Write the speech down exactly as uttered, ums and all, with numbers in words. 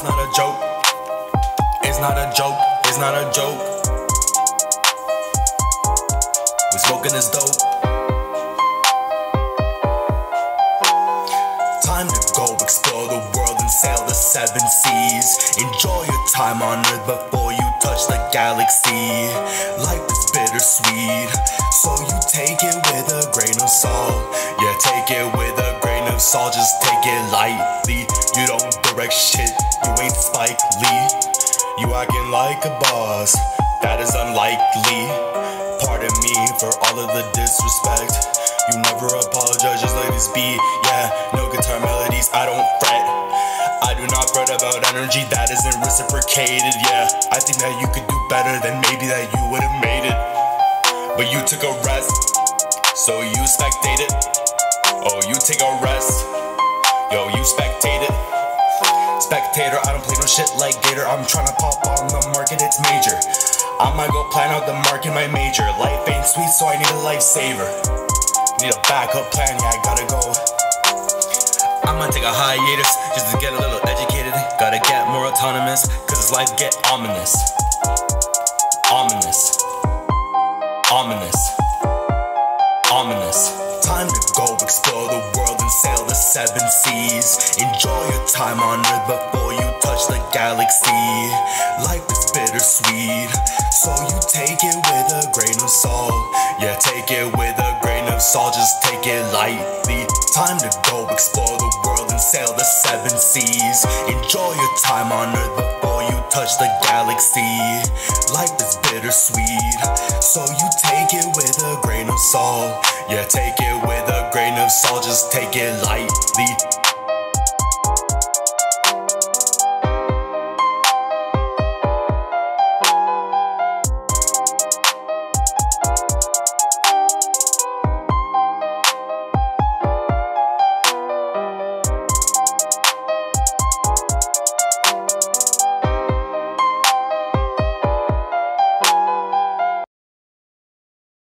it's not a joke. It's not a joke, it's not a joke. We smoking this dope. Time to go explore the world and sail the seven seas. Enjoy your time on earth before you touch the galaxy. Life is bittersweet, so you take it with a grain of salt. Yeah, take it with a grain of salt, just take it lightly. You don't direct shit, you ain't Spike Lee. You acting like a boss, that is unlikely. Pardon me for all of the disrespect. You never apologize, just let this be. Yeah, no guitar melodies, I don't fret. I do not fret about energy that isn't reciprocated. Yeah, I think that you could do better, then maybe that you would have made it. But you took a rest, so you spectated. Oh, you take a rest, yo, you spectated. Spectator, I don't play no shit like Gator. I'm tryna pop on the market, it's major. I might go plan out the market, my major. Life ain't sweet, so I need a lifesaver. Need a backup plan, yeah, I gotta go. I'm gonna take a hiatus just to get a little educated. Gotta get more autonomous, cause this life get ominous. Ominous. Ominous. Ominous. Time to go explore the world and sail the seven seas. Enjoy your time on earth before you touch the galaxy. Life is bittersweet, so you take it with a grain of salt. Yeah, take it with a grain of salt, just take it lightly. Time to go explore the world and sail the seven seas. Enjoy your time on earth before you touch the galaxy. Life is bittersweet, so you take it with a grain of salt. Yeah, take it with a grain of salt, just take it lightly.